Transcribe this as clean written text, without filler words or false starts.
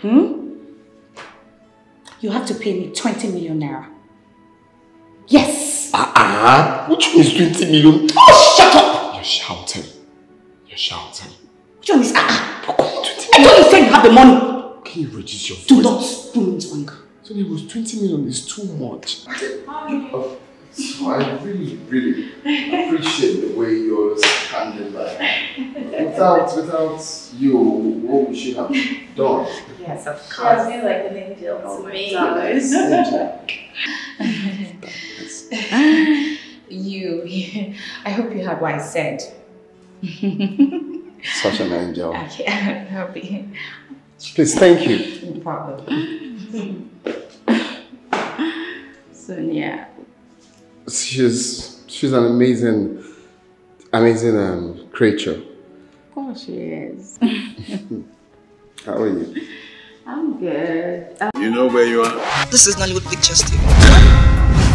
You have to pay me 20 million naira. Yes! Which one is 20 million? Oh, shut up! You're shouting. You're shouting. Which one is I thought you said you have the money. Can you reduce your voice? Do not bring me to anger. So it was 20 million is too much. So I really, really appreciate the way you always handle that. Without you, what we should have done. Yes, of course. You're like an angel to me. I hope you heard what I said. Such an angel. Okay, I'm happy. Please, thank you. No problem. Sonia. She's an amazing creature. Of course she is. How are you? I'm good. You know where you are? This is Nollywood Pictures TV.